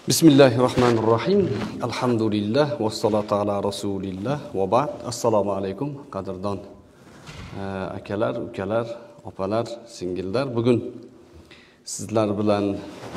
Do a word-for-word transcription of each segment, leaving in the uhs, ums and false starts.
Bismillahirrahmanirrahim. Alhamdulillah va salatu ala rasulillah va ba'd. Assalomu alaykum qadrdon akalar, ukalar, opalar, singillar. Bugun sizlar bilan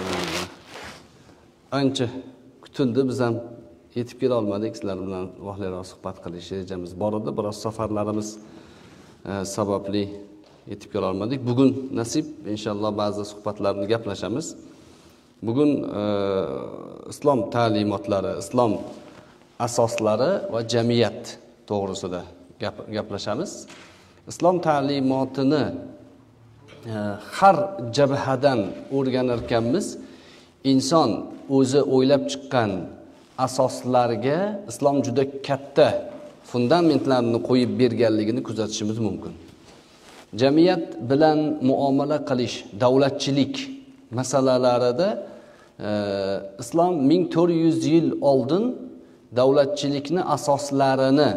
ancha kutildi, biz ham yetib kela olmadik. Sizlar bilan vaqtliroq suhbat qilish rejamiz bor edi. Biroz safarlarimiz sababli yetib kela olmadik. Bugun nasib, inshaalloh ba'zi suhbatlarni gaplashamiz. Bugun e, islom ta'limotlari, islom asoslari va jamiyat to'g'risida gap, gaplashamiz. Islom ta'limotini e, har jabhadan o'rganarkanmiz. Inson o'zi o'ylab chiqqan asoslarga islom juda katta fundamentlarni qo'yib berganligini kuzatishimiz mumkin. Jamiyat bilan muomala qilish, davlatchilik masalalarida e, islom ming to'rt yuz yil oldin davlatchilikni asoslarini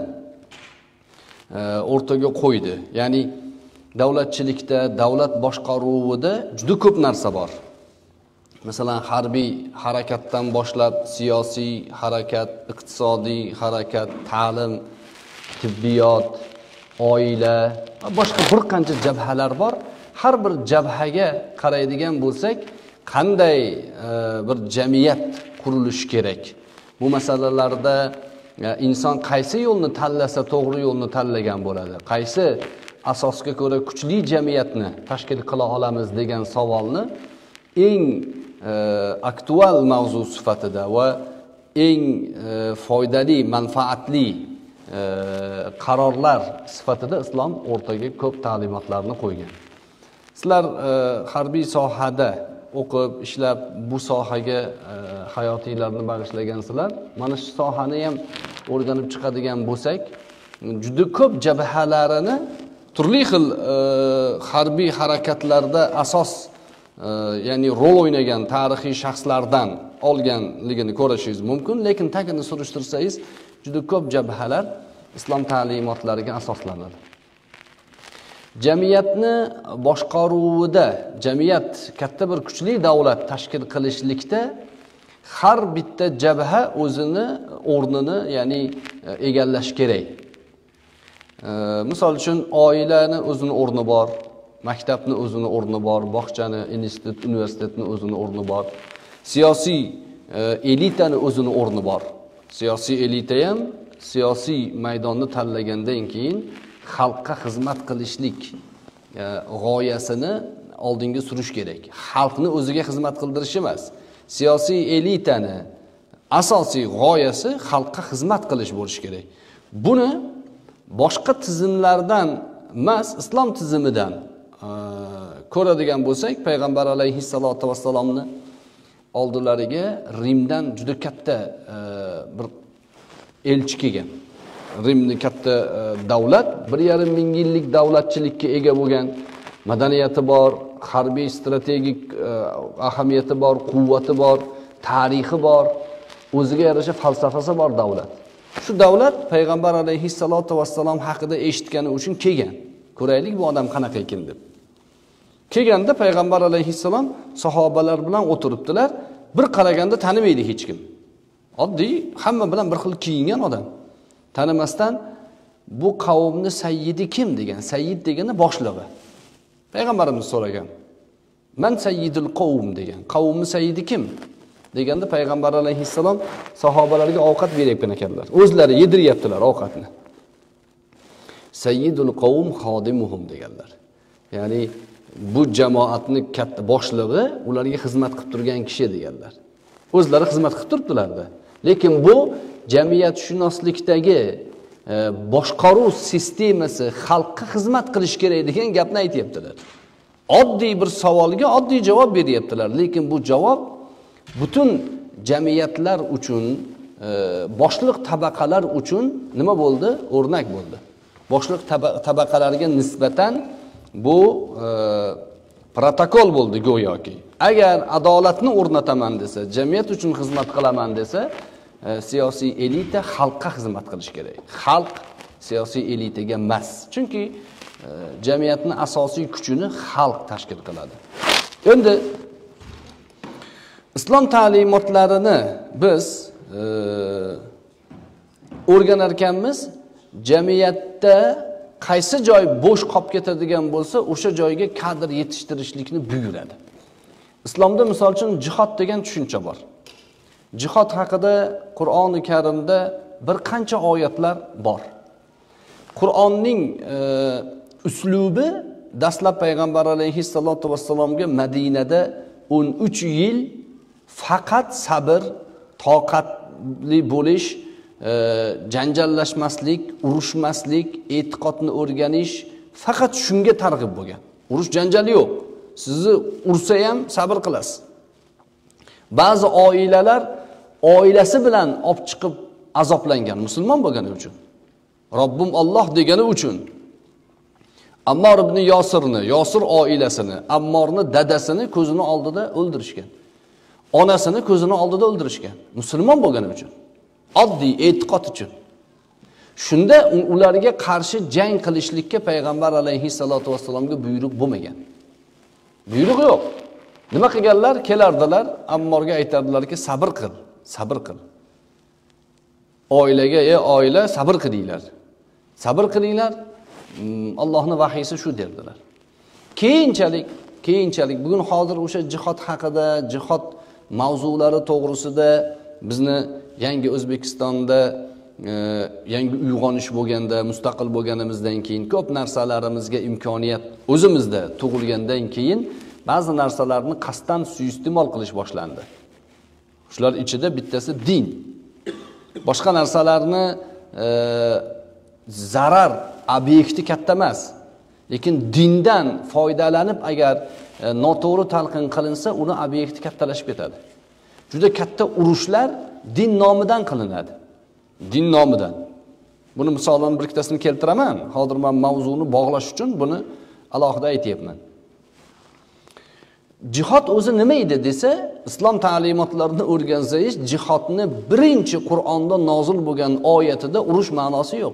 e, o'rtaga qo'ydi. Ya'ni davlatchilikda, davlat boshqaruvida juda ko'p narsa bor. Masalan, harbiy harakatdan boshlab siyosiy harakat, iqtisodiy harakat, ta'lim, tibbiyot, oila va boshqa bir qancha jabhalar bor. Har bir jabhaga qaraydigan bo'lsak, qanday e, bir jamiyat qurilishi kerak? Bu masalalarda e, inson qaysi yo'lni tanlasa to'g'ri yo'lni tanlagan bo'ladi? Qaysi asosga ko'ra kuchli jamiyatni tashkil qila olamiz degan savolni eng e, aktual mavzu sifatida va eng e, foydali, manfaatli e, qarorlar sifatida islom o'rtaga ko'p ta'limotlarni qo'ygan. Sizlar e, harbiy sohada o'qib, ishlab, bu sohaga e, hayotinglarni bag'ishlagansizlar. Mana shu sohani ham o'rganib chiqadigan bo'lsak, juda ko'p jabhalarini turli xil e, harbiy harakatlarda asos e, ya'ni rol o'ynagan tarixiy shaxslardan olganligini ko'rishingiz mumkin, lekin tagini surishtirsangiz, juda ko'p jabhalar islom ta'limotlariga asoslanadi. Jamiyatni boshqaruvida, jamiyat katta bir kuchli davlat tashkil qilishlikda har bitta jabha o'zini o'rnini, ya'ni egallash kerak. E, misol uchun oilani o'zini o'rni bor, maktabni o'zini o'rni bor, bog'chani, institut, universitetni o'zini o'rni bor. Siyosiy e, elitani o'zini o'rni bor. Siyosiy elita ham siyosiy maydonni tanlagandan keyin xalqqa xizmat qilishlik e, g'oyasini oldinga surish kerak. Xalqni o'ziga xizmat qildirish emas. Siyosiy elitani asosiy g'oyasi xalqqa xizmat qilish bo'lishi kerak. Buni boshqa tizimlardan emas, islom tizimidan e, ko'radigan bo'lsak, payg'ambar alayhissalatu vassalomni oldilariga Rimdan juda katta e, bir elchi kelgan. Rimni katta e, davlat, bir yarim ming yillik davlatchilikka ega bo'lgan, madaniyati bor, harbiy strategik e, ahamiyati bor, quvvati bor, tarixi bor, o'ziga yarasha falsafasi bor davlat. Shu davlat payg'ambar alayhissalatu vassalom haqida eshitgani uchun kelgan. Ko'raylik bu odam qanaqa ekan deb. Kelganda payg'ambar alayhissalom sahobalar bilan o'tiribdilar. Bir qaraganda tanimaydi hech kim. Oddiy, hamma bilan bir xil kiyingan odam. Tanimasdan bu qavmni sayyidi kim degan, sayyid degani boshlig'i. Payg'ambarimiz so'ragan. Man sayyidul qavm degan. Qavmni sayyidi kim? Deganda payg'ambar alayhissalom sahobalarga ovqat berayotgan ekanlar. O'zlari yediryaptilar ovqatni. Sayyidul qavm xodimuhum deganlar. Ya'ni bu jamoatni katta boshlig'i, ularga xizmat qilib turgan kishi deganlar. O'zlari xizmat qilib turibdilar-da. Lekin bu jamiyatshunoslikdagi e, boshqaruv sistemasi xalqqa xizmat qilish kerak degan gapni aytayaptilar. Oddiy bir savolga oddiy javob beryaptilar, lekin bu javob butun jamiyatlar uchun, e, boshliq tabaqalar uchun nima bo'ldi? O'rnak bo'ldi. Boshliq tabaqalarga nisbatan bu e, protokol bo'ldi go'yoki. Agar adolatni o'rnataman desa, jamiyat uchun xizmat qilaman desa, E, siyosiy elita xalqqa xizmat qilish kerak. Xalq siyosiy elitaga emas. Chunki e, jamiyatning asosiy kuchini xalq tashkil qiladi. Endi islom ta'limotlarini biz e, o'rganar ekanmiz, jamiyatda qaysi joy bo'sh qolib ketadigan bo'lsa, o'sha joyga kadr yetishtirishlikni buyuradi. Islomda misol uchun jihod degan tushuncha bor. Jihod haqida Qur'oni Karimda bir qancha oyatlar bor. Qur'onning e, uslubi dastlab payg'ambar alayhissalatu vassalomga Madinada o'n uch yil faqat sabr, toqatli bo'lish, e, janjallashmaslik, urushmaslik, e'tiqodni o'rganish faqat shunga targ'ib bo'lgan. Urush janjali yo'q. Sizni ursa ham sabr qilasiz. Ba'zi oilalar oilasi bilan olib chiqib azoblangan musulmon bo'lgani uchun. Robbim Alloh degani uchun. Ammor ibn Yosirni, Yosir oilasini, Ammorni dadasini ko'zini oldida o'ldirishgan. Onasini ko'zini oldida o'ldirishgan. Musulmon bo'lgani uchun. Oddiy e'tiqod uchun. Shunda ularga qarshi jang qilishlikka payg'ambar alayhissalatu vassalomga buyruq bo'lmagan. Buyruq yo'q. Nima qilganlar? Kelardilar, Ammorga aytardilarki, sabr qil, sabr qil. Oilaga, ey oila, sabr qilinglar. Sabr qilinglar. Allohning vahiysi shu derdilar. Keyinchalik, keyinchalik bugun hozir o'sha jihod haqida, jihod mavzulari to'g'risida bizni yangi O'zbekistonda e, yangi uyg'onish bo'lganda, mustaqil bo'lganimizdan keyin ko'p narsalarimizga imkoniyat o'zimizda tug'ilgandan keyin ba'zi narsalarni qasddan suiiste'mol qilish boshlandi. Shular ichida bittasi din. Boshqa narsalarni e, zarar obyekti katta emas. Lekin dindan foydalanib agar e, noto'g'ri talqin qilinsa, uni obyekti kattalashib ketadi. Juda katta urushlar din nomidan qilinadi. Din nomidan. Buni misolini bir ikkitasini keltiraman. Hozir men mavzuni bog'lash uchun buni alohida aytayapman. Jihod o'zi nima edi desa, islom ta'limotlarini o'rgansangiz, jihodni birinchi Qur'onda nozil bo'lgan oyatida urush ma'nosi yo'q.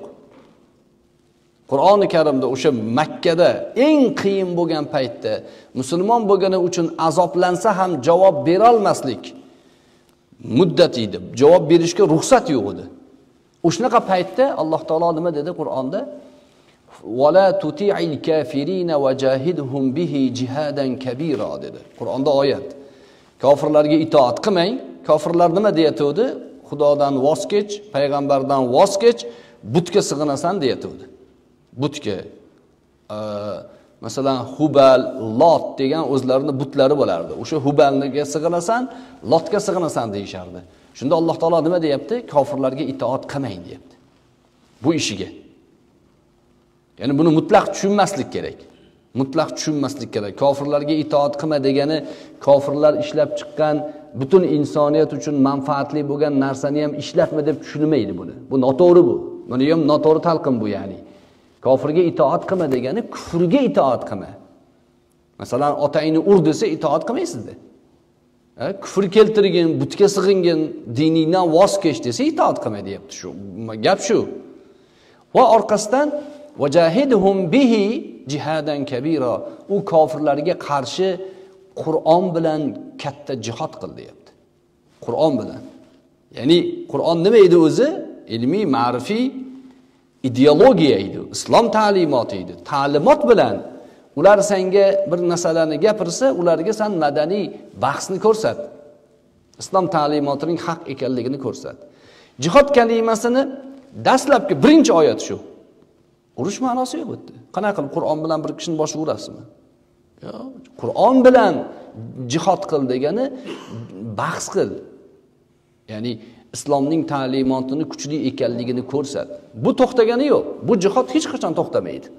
Qur'oni Karimda o'sha Makkada eng qiyin bo'lgan paytda musulmon bo'lgani uchun azoblansa ham javob bera olmaslik muddati edi. Javob berishga ruxsat yo'q edi. O'shanaqa paytda Alloh taolo nima dedi Qur'onda? "Wala tuti'il kafirina wajahidhum bihi jihadan kabira" dedi. Qur'onda oyat. Kofirlarga itoat qilmang. Kofirlar nima deyatdi? Xudodan voz kech, payg'ambardan voz kech, butga sig'inasan deyatdi. Butga. E, masalan, Hubal, Lot degan o'zlarining butlari bo'lardi. O'sha Hubalga sig'inasan, Lotga sig'inasan deyishardi. Shunda Alloh taolo nima deyapti? Kofirlarga itoat qilmang deyapti. Bu ishiga. Ya'ni buni mutlaq tushunmaslik kerak. Mutlaq tushunmaslik kerak. Kofirlarga itoat qilma degani kofirlar ishlab chiqqan butun insoniyat uchun manfaatli bo'lgan narsani ham ishlabmi deb tushunmaydi buni. Bu noto'g'ri bu. Buni ham noto'g'ri talqin bu ya'ni. Kofirga itoat qilma degani kufrga itoat qilma. Masalan, otangni ur desa itoat qilmaysiz-da. Ha, kufr keltirgan, butga sig'ingan, diningdan voz kech desa itoat qilma deyapti shu. Gap shu. Va orqasidan vajahidhum bihi jihadan kabira. U kofirlarga qarshi Qur'on bilan katta jihad qil deyapti. Qur'on bilan. Ya'ni Qur'on nima edi o'zi? Ilmiy, ma'rifiy ideologiya edi, islom ta'limoti edi. Ta'limot bilan ular senga bir narsalarni gapirsa, ularga sen madaniy bahsni ko'rsat. Islom ta'limotining haq ekanligini ko'rsat. Jihod kalimasini dastlabki birinchi oyat shu. Urush ma'nosi yo'q bu. Qanaqa qilib Qur'on bilan bir kishini boshiga urasizmi? Yo'q. Qur'on bilan jihod qil degani bahs qil. Ya'ni islomning ta'limotini kuchli ekanligini ko'rsat. Bu to'xtagani yo'q. Bu jihod hech qachon to'xtamaydi.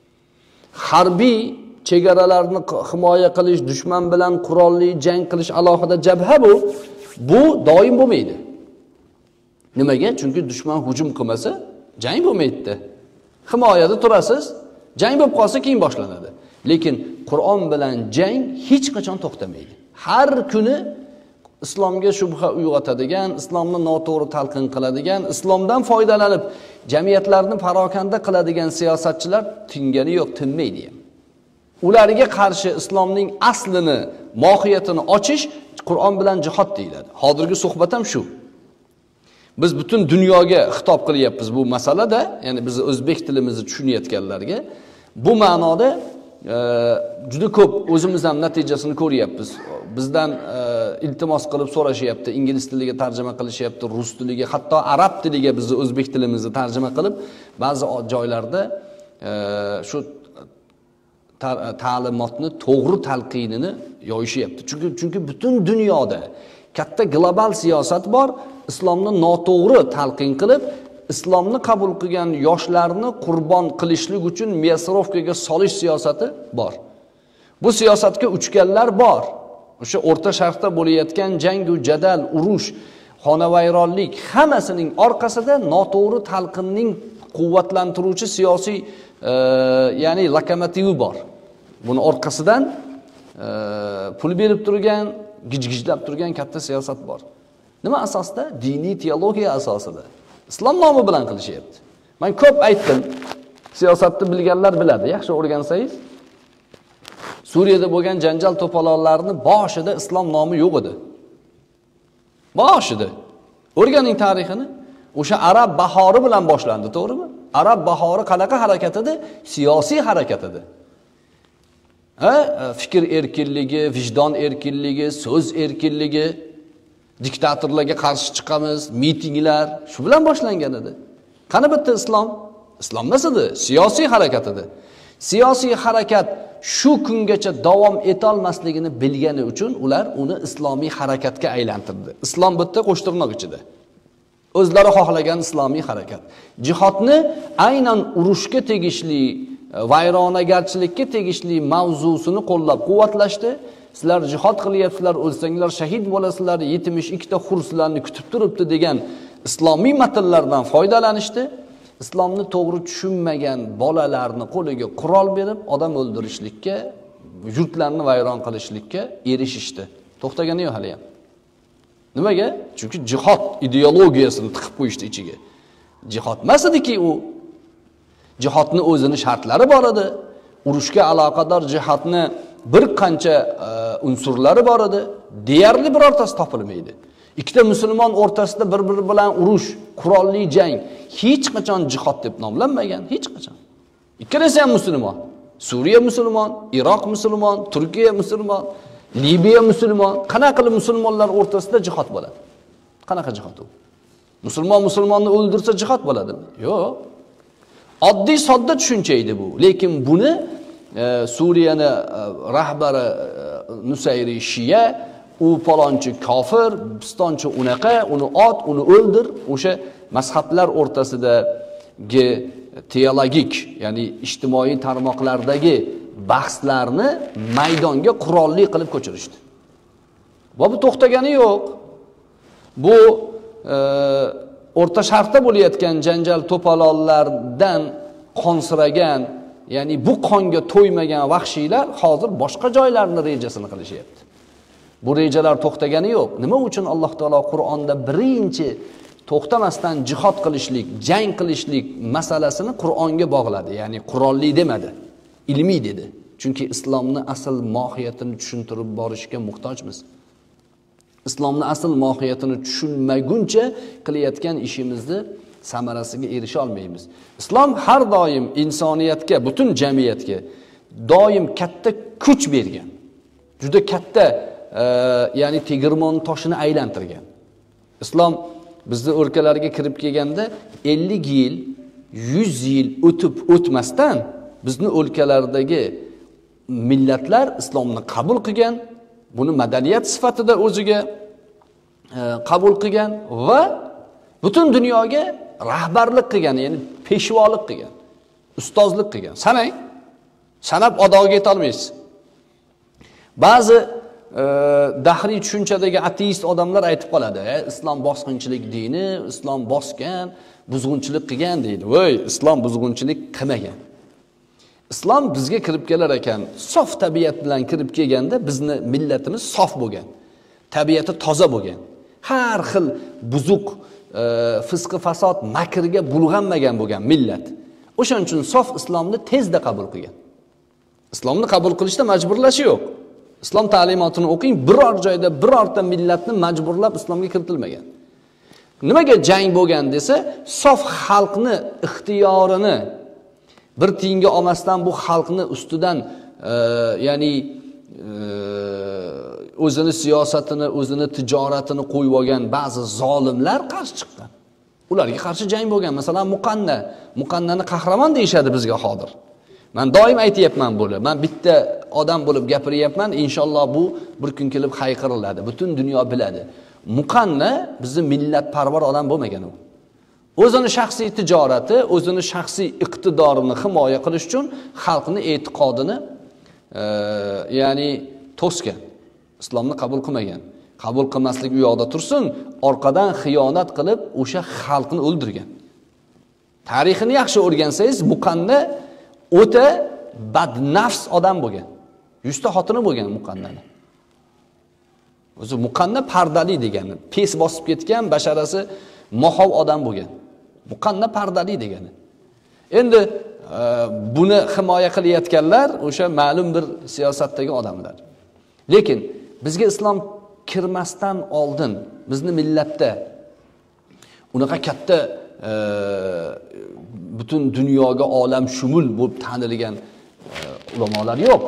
Harbiy chegaralarni himoya qilish, dushman bilan qurolli jang qilish alohida jabha bu. Bu doim bo'lmaydi. Nimaga? Chunki dushman hujum qilmasa, jang bo'lmaydi. Himoyada turasiz, jang bo'lib qolsa keyin boshlanadi. Lekin Qur'on bilan jang hech qachon to'xtamaydi. Har kuni islomga shubha uyg'otadigan, islomni noto'g'ri talqin qiladigan, islomdan foydalanib jamiyatlarni parokanda qiladigan siyosatchilar tingani yo'q, tinmaydi ham. Ularga qarshi islomning aslini, mohiyatini ochish Qur'on bilan jihad deyiladi. Hozirgi suhbat ham shu. Biz butun dunyoga xitob qilyapmiz bu masalada, ya'ni biz o'zbek tilimizni tushunayotganlarga bu ma'noda e, juda ko'p o'zimiz ham natijasini ko'ryapmiz. Bizdan e, iltimos qilib so'rashyapti, ingliz tiliga tarjima qilishyapti, rus tiliga, hatto arab tiliga bizni o'zbek tilimizni tarjima qilib, ba'zi joylarda e, shu ta'limotni to'g'ri talqinini yoyishyapti. Chunki chunki butun dunyoda katta global siyosat bor, islomni noto'g'ri talqin qilib, islomni qabul qilgan yoshlarni qurbon qilishlik uchun miyasrovkaga solish siyosati bor. Bu siyosatga uchganlar bor. O'sha O'rta Sharqda bo'layotgan jang va jadal, urush, xonavayronlik hammasining orqasida noto'g'ri talqinning quvvatlantiruvchi siyosiy e, ya'ni lokomotivi bor. Buni orqasidan e, pul berib turgan, gijgijlab turgan katta siyosat bor. Nima asosda? Diniy teologiya asosida. Islom nomi bilan qilishyapti. Men ko'p aytdim. Siyosatni bilganlar biladi. Yaxshi o'rgansangiz, Suriyada bo'lgan janjal to'polonlarni boshida islom nomi yo'q edi. Boshida. O'rganing tarixini. O'sha arab bahori bilan boshlandi, to'g'rimi? Arab bahori qanaqa harakat edi? Siyosiy harakat edi. Ha, fikr erkinligi, vijdon erkinligi, so'z erkinligi, diktatorlarga qarshi chiqamiz, mitinglar, shu bilan boshlangan edi. Qani bitta islom? Islom emas edi, siyosiy harakat edi. Siyosiy harakat shu kungacha davom etolmasligini bilgani uchun ular uni islomiy harakatga aylantirdi. Islom bitta qo'shtirnoq ichida. O'zlari xohlagan islomiy harakat. Jihodni aynan urushga tegishli, vayronagarchilikka tegishli mavzusini qo'llab-quvvatlashdi. Sizlar jihod qilyapsizlar, o'lsanglar shahid bo'lasizlar, yetmish ikkita xurslarni kutib turibdi degan islomiy matnlardan foydalanishdi. Islomni to'g'ri tushunmagan bolalarni qo'liga qurol berib, odam o'ldirishlikka, yurtlarni vayron qilishlikka erishishdi. To'xtagani yo'q hali ham. Nimaga? Chunki jihod ideologiyasini tiqib qo'yishdi ichiga. Jihod emas ediki u. Jihodning o'zining shartlari bor edi. Urushga aloqador jihodni bir qancha uh, unsurlari bor edi. Deyarli birortasi topilmaydi. Ikkita musulmon o'rtasida bir-biri bilan urush, qurolli jang hech qachon jihod deb nomlanmagan, hech qachon. Ikkalasi ham musulmon. Suriya musulmon, Iroq musulmon, Turkiya musulmon, Libiya musulmon. Qanaqa qilib musulmonlar o'rtasida jihod bo'ladi? Qanaqa jihod u? Musulmon musulmonni o'ldirsa jihod bo'ladimi? Yo'q. Oddiy sodda tushuncha edi bu. Lekin buni e, Suriyani e, rahbari e, Nusayri Shiya, u palonchi kofir, pistonchi unaqa, uni ot, uni o'ldir, o'sha mazhablar o'rtasidagi teologik, ya'ni ijtimoiy tarmoqlardagi bahslarni maydonga qurolli qilib ko'chirishdi. Bu to'xtagani yo'q. Bu e, O'rta Sharqda bo'layotgan janjal to'polonlardan qonsiragan, ya'ni bu qonga to'ymagan vahshiylar hozir boshqa joylarni rejasini qilishyapti. Bu rejalar to'xtagani yo'q. Nima uchun Alloh taolo Qur'onda birinchi to'xtamasdan jihod qilishlik, jang qilishlik masalasini Qur'onga bog'ladi. Ya'ni qurolli demadi, ilmiy dedi. Chunki islomni asl mohiyatini tushuntirib borishga muhtojmiz. Islomni asl mohiyatini tushunmaguncha qilayotgan ishimizni samarasiga erisha olmaymiz. Islom har doim insoniyatga, butun jamiyatga doim katta kuch bergan. Juda katta, e, ya'ni tegirmon toshini aylantirgan. Islom bizni o'lkalarga kirib kelganda ellik yil, yuz yil o'tib o'tmasdan bizni o'lkalardagi millatlar islomni qabul qilgan, buni madaniyat sifatida o'ziga e, qabul qilgan va butun dunyoga rahbarlik qilgan, ya'ni peshvolik qilgan, ustozlik qilgan. Sanang, sanab adoga yeta olmaysiz. Ba'zi e, dahriy tushunchadagi ateist odamlar aytib qoladi, e, islom bosqinchilik dini, islom bosgan, buzg'unchilik qilgan deydi. Voy, islom buzg'unchilik qilmagan. Islom bizga kirib kelar ekan, sof tabiat bilan kirib kelganda bizni millatimiz sof bo'lgan. Tabiati toza bo'lgan. Har xil buzuq, e, fisqi fasod, makrga bulg'anmagan bo'lgan millat. O'shaning uchun sof islomni tezda qabul qilgan. Islomni qabul qilishda majburlashi yo'q. Islom ta'limotini o'qing, biror joyda birorta millatni majburlab islomga kiritilmagan. Nimaga jang bo'lgan desa, sof xalqni ixtiyorini bir tiyinga olmasdan bu xalqni ustidan e, ya'ni e, o'zini siyosatini, o'zini tijoratini qo'yib olgan ba'zi zolimlar qarshi chiqdi. Ularga qarshi jang bo'lgan. Masalan, Muqanna, Muqannani qahramon deyshadi bizga hozir. Men doim aytayapman buni. Men bitta odam bo'lib gapiryapman, inshaalloh bu bir kun kelib hayqiriladi. Butun dunyo biladi. Muqanna bizning millatparvar odam bo'lmagan u. O'zini shaxsiy tijorati, o'zini shaxsiy iqtidorini himoya qilish uchun xalqning e'tiqodini e, ya'ni to'sgan. Islomni qabul qilmagan. Qabul qilmaslik u yoqda tursin, orqadan xiyonat qilib o'sha xalqni o'ldirgan. Tarixini yaxshi o'rgansangiz, Muqanna o'ta badnafs odam bo'lgan. yuzta xotini bo'lgan Muqannani. O'zi Muqanna pardali degani, pes bosib ketgan, basharasi mohov odam bo'lgan. Muqanna pardali degani. Endi e, buni himoya qilayotganlar o'sha ma'lum bir siyosatdagi odamlar. Lekin bizga islom kirmasdan oldin bizni millatda unaqa katta e, butun dunyoga olam shumul bo'lib tanilgan e, ulamolar yo'q.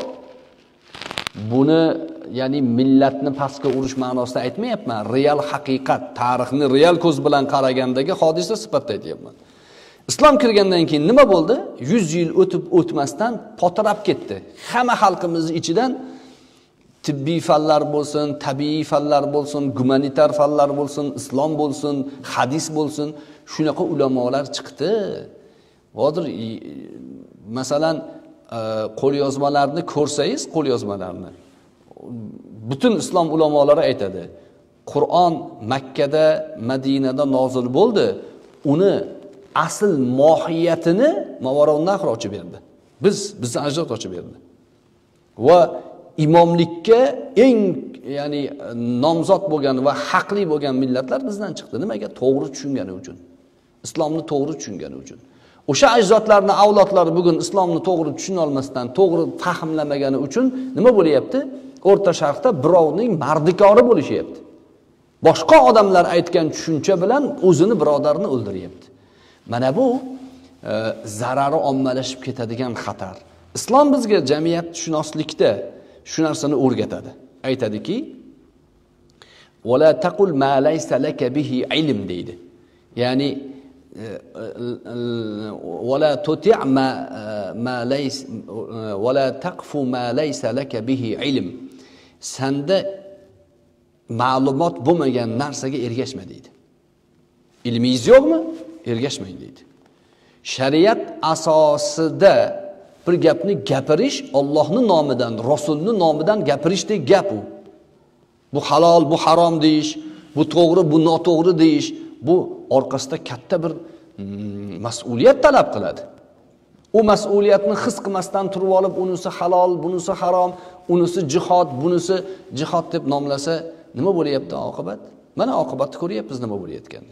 Buni ya'ni millatni pastga urish ma'nosida aytmayapman. Real haqiqat, tarixni real ko'z bilan qaragandagi hodisa sifatida aytyapman. Islom kirgandan keyin nima bo'ldi? yuz yil o'tib o'tmasdan potirab ketdi. Hamma xalqimiz ichidan tibbiy fanlar bo'lsin, tabiiy fanlar bo'lsin, gumanitar fanlar bo'lsin, islom bo'lsin, hadis bo'lsin, shunaqa ulamolar chiqdi. Hozir masalan qo'lyozmalarni ko'rsangiz, qo'lyozmalarni butun islom ulamolari aytadi. Qur'on Makkada, Madinada nozil bo'ldi. Uni asl mohiyatini Mavarounnahr ochib berdi. Biz bizni ajdod ochib berdi. Va imomlikka eng ya'ni nomzod bo'lgan va haqli bo'lgan millatlar bizdan chiqdi. Nimaga? To'g'ri tushungani uchun. Islomni to'g'ri tushungani uchun. O'sha ajdodlarning avlodlari bugun islomni to'g'ri tushuna olmasdan, to'g'ri fahmlamagani uchun nima bo'lyapti? O'rta Sharqda birovning mardikori bo'lishyapti. Boshqa odamlar aytgan tushuncha bilan o'zini birodarini o'ldiryapti. Mana bu e, zarari ommalashib ketadigan xatar. Islom bizga jamiyatshunoslikda shu narsani o'rgatadi. Aytadiki: "Va la taqul ma laysa laka bihi ilm" deydi. Ya'ni va la tuti' ma ma laysa va la taqfu ma laysa laka bihi ilm. Sanda ma'lumot bo'lmagan narsaga ergashma deydi. Ilmingiz yo'qmi? Ergashmang deydi. Shariat asosida bir gapni gapirish Allohning nomidan, Rasulning nomidan gapirishdek gap u. Bu halol, bu harom deyish, bu to'g'ri, bu noto'g'ri deyish, bu orqasida katta bir mm, mas'uliyat talab qiladi. U mas'uliyatni his qilmasdan turib olib, unisi halol, bunisi harom, unisi jihad, bunisi jihad deb nomlasa, nima bo'lyapti oqibat? Mana oqibatni ko'ryapmiz nima bo'layotganini.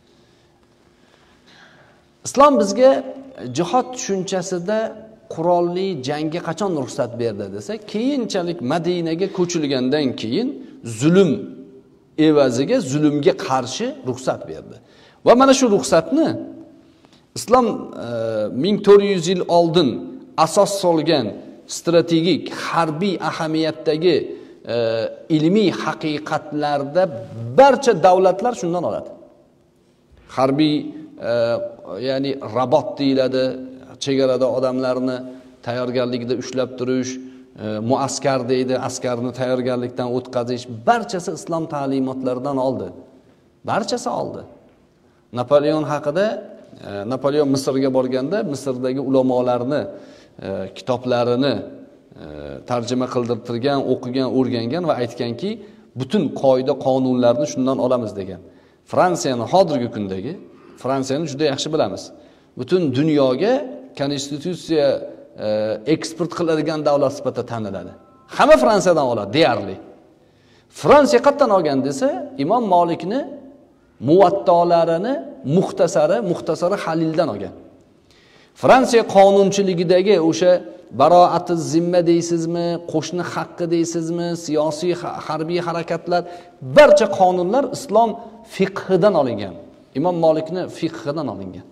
Islom bizga jihad tushunchasida qurolli jangga qachon ruxsat berdi desa, keyinchalik Madinaga ko'chilgandan keyin zulm evaziga zulmga qarshi ruxsat berdi. Va mana shu ruxsatni Islom ming to'rt yuz yil oldin asos solgan strategik harbiy ahamiyatdagi e, ilmiy haqiqatlarda barcha davlatlar shundan oladi. Harbiy e, ya'ni rabot deyiladi, chegarada odamlarni tayyorgarlikda ushlab turish, e, muaskar deydi, askarni tayyorgarlikdan o'tkazish, barchasi islom ta'limotlaridan oldi. Barchasi oldi. Napoleon haqida, e, Napoleon Misrga borganda Misrdagi ulamolarni e, kitoblarini e, tarjima qildirtirgan, o'qigan, o'rgangan va aytganki, butun qoida qonunlarni shundan olamiz degan. Fransiyani hozirgi kundagi, Fransiyani juda yaxshi bilamiz. Butun dunyoga konstitutsiya e, eksport qiladigan davlat sifatida taniladi. Hamma Fransiyadan oladi deyarli. Fransiya qayerdan olgan desa, Imom Malikni muvattolarini muxtasari, muxtasari Halildan olgan. Fransiya qonunchiligidagi o'sha baroati zimma deysizmi, qo'shni haqqi deysizmi, siyosiy harbiy harakatlar, barcha qonunlar islom fiqhidan olingan. Imom Malikning fiqhidan olingan.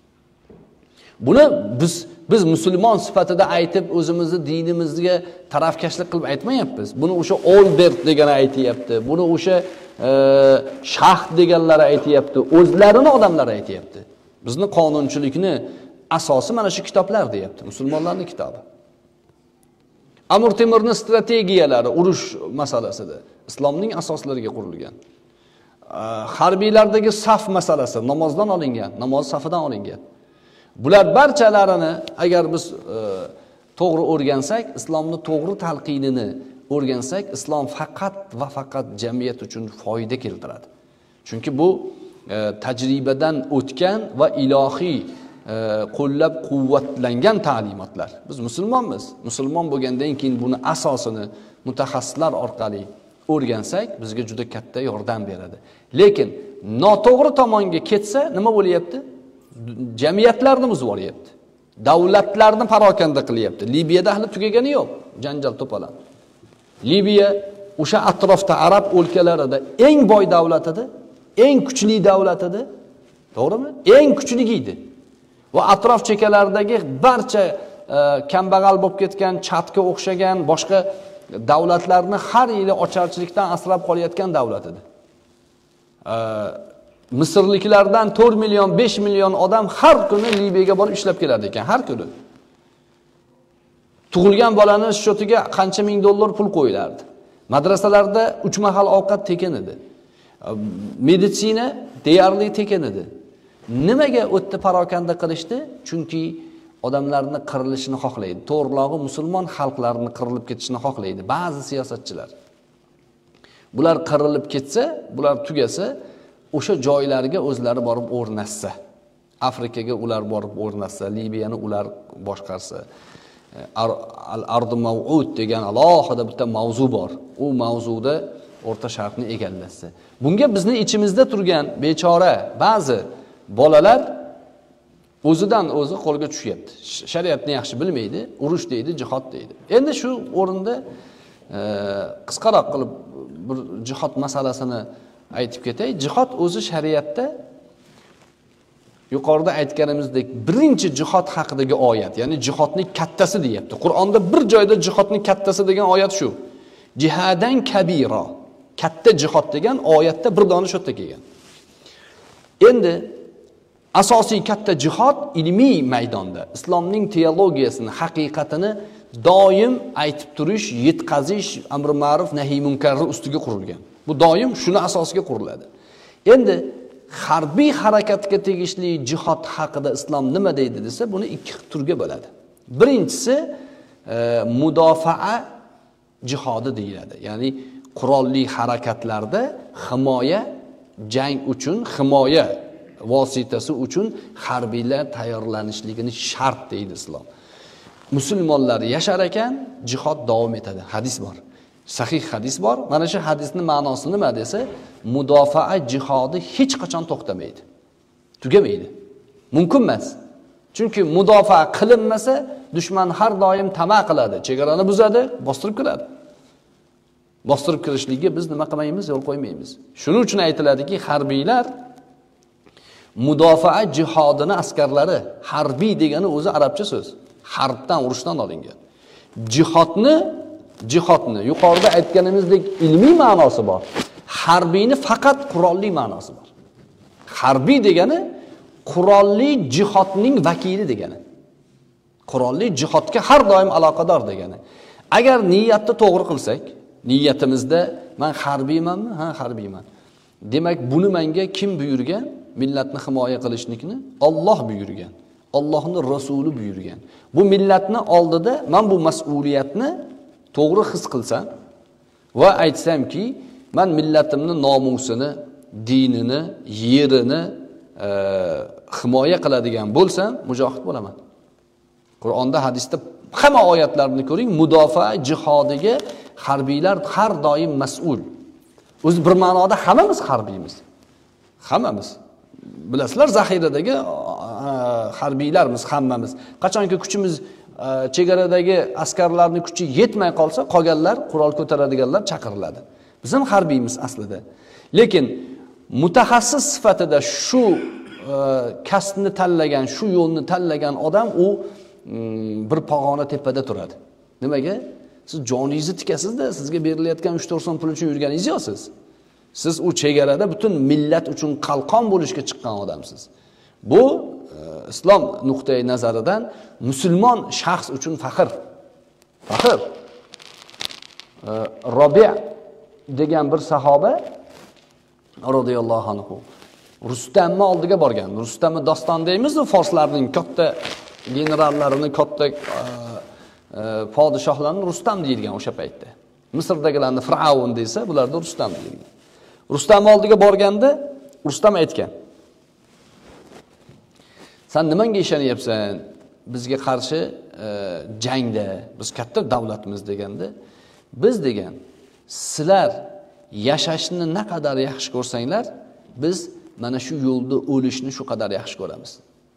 Buni biz biz musulmon sifatida aytib o'zimizni dinimizga tarafkashlik qilib aytmayapmiz. Buni o'sha Olbert degani aytayapti. Buni o'sha e, Shaxt deganlar aytayapti. O'zlarini odamlar aytayapti. Bizni qonunchilikni asosi mana shu kitoblar deyapti. Musulmonlarning kitobi. Amir Temurning strategiyalari urush masalasida islomning asoslariga qurilgan. Harbiylardagi saf masalasi namozdan olingan, namoz safidan olingan. Bular barchalarini agar biz e, to'g'ri o'rgansak, islomni to'g'ri talqinini o'rgansak, islom faqat va faqat jamiyat uchun foyda keltiradi. Chunki bu e, tajribadan o'tgan va ilohiy qo'llab-quvvatlangan ta'limotlar. Biz musulmonmiz. Musulmon bo'lgandan keyin buni asosini mutaxassislar orqali o'rgansak, bizga juda katta yordam beradi. Lekin noto'g'ri tomonga ketsa, nima bo'lyapti? Jamiyatlarni buzib yuboryapti. Davlatlarni parokanda qilyapti. Libiyada hali tugagani yo'q, janjal to'palan. Libiya o'sha atrofda arab o'lkalarida eng boy davlat edi, eng kuchli davlat edi. To'g'rimi? Eng kuchli edi. Va atrof chekkalaridagi barcha e, kambag'al bo'lib ketgan, chatga o'xshagan boshqa davlatlarni har yili ocharchilikdan asrab qolayotgan davlat edi. E, Misrliklardan to'rt million, besh million odam har kuni Libiyaga borib ishlab kelar ekan, har kuni. Tug'ilgan bolani shotiga qancha ming dollar pul qo'yilardi. Madrasalarda uch mahal ovqat tekin edi. Meditsina deyarli tekin edi. Nimaga o'tdi parokanda qilishdi? Chunki odamlarni qirilishini xohlaydi. To'g'rilog'i musulmon xalqlarni qirilib ketishini xohlaydi ba'zi siyosatchilar. Bular qirilib ketsa, bular tugasa, o'sha joylarga o'zlari borib o'rnashsa, Afrikaga ular borib o'rnashsa, Libiyani ular boshqarsa, Al-Ardu Mav'ud degan alohida bitta mavzu bor. U mavzuda O'rta Sharqni egallasa. Bunga bizni ichimizda turgan bechora ba'zi bolalar o'zidan o'zi qo'lga tushyapti. Shariatni yaxshi bilmaydi, urush deydi, jihad deydi. Endi shu o'rinda e, qisqaroq qilib bir jihad masalasini aytib ketay. Jihad o'zi shariatda yuqorida aytganimizdek birinchi jihad haqidagi oyat, ya'ni jihodning kattasi deyapti. Qur'onda bir joyda jihodning kattasi degan oyat shu. Jihadan kabira. Katta jihad degan oyatda bir dona shotda kelgan. Endi asosiy katta jihad ilmiy maydonda islomning teologiyasini, haqiqatini doim aytib turish, yetkazish, amr ma'ruf, nahiy munkarni ustiga qurilgan. Bu doim shuni asosiga quriladi. Endi harbiy harakatga tegishli jihad haqida islom nima deydi desa, buni ikki turga bo'ladi. Birinchisi e, mudofaa jihodi deyiladi. Ya'ni qurolli harakatlarda himoya, jang uchun himoya vositasi uchun harbiylar tayyorlanishligini shart deydi islom. Musulmonlar yashar ekan, jihad davom etadi. Hadis bor. Sahih hadis bor. Mana shu hadisning ma'nosi nima desa, mudofaa jihodi hech qachon to'xtamaydi. Tugamaydi. Mumkin emas. Chunki mudofaa qilinmasa, dushman har doim tama qiladi, chegarani buzadi, bostirib kiradi. Bostirib kirishligiga biz nima qilmaymiz, yo'l qo'ymaymiz. Shuning uchun aytiladiki, harbiylar mudofaa jihodini askarlari, harbiy degani o'zi arabcha so'z. Harbdan, urushdan olingan. Jihodni, jihodni yuqorida aytganimizdek ilmiy ma'nosi bor. Harbiyni faqat qurolli ma'nosi bor. Harbiy degani qurolli jihodning vakili degani. Qurolli jihodga har doim aloqador degani. Agar niyatni to'g'ri qilsak, niyatimizda men harbiymanmi? Ha, harbiyman. Demak, buni menga kim buyurgan? Millatni himoya qilishnikni Alloh buyurgan. Allohning rasuli buyurgan. Bu millatni oldida men bu mas'uliyatni to'g'ri his qilsam va aytsamki, men millatimning nomusini, dinini, yerini e, himoya qiladigan bo'lsam, mujohid bo'laman. Qur'onda, hadisda hamma oyatlarni ko'ring, mudofaa jihodiga harbiylar har doim mas'ul. O'zi bir ma'noda hammamiz harbiymiz. Hammamiz. Bilasizlar, zaxiradagi harbiylarmiz hammamiz. Qachonki kuchimiz chegaradagi askarlarning kuchi yetmay qolsa, qolganlar, qurol ko'taradiganlar chaqiriladi. Biz ham harbiymiz aslida. Lekin mutaxassis sifatida shu kasbni tanlagan, shu yo'lni tanlagan odam u bir pog'ona tepada turadi. Nimaga? Siz joningizni tikasiz-da, sizga berilayotgan uch to'rt so'm pul uchun yurganingiz yo'qsiz. Siz u chegarada butun millat uchun qalqon bo'lishga chiqqan odamsiz. Bu islom nuqtai nazaridan musulmon shaxs uchun faxr. Faxr. Robi' degan bir sahoba radhiyallohu anhu Rustamni oldiga borgan. Rustamni doston deymiz-ku, forslarning katta generallarini, katta podshohlarni Rustam deyilgan o'sha paytda. Misrdagilarni Firavun desa, bularda Rustam deyilgan. Rustam oldiga borganda Rustam aytgan: "Sen nimaga ishonyapsan? Bizga qarshi jangda, biz katta davlatmiz" deganda, biz degan, sizlar yashashni naqadar yaxshi ko'rsanglar, biz mana shu yo'lda o'lishni shu qadar yaxshi ko'ramiz.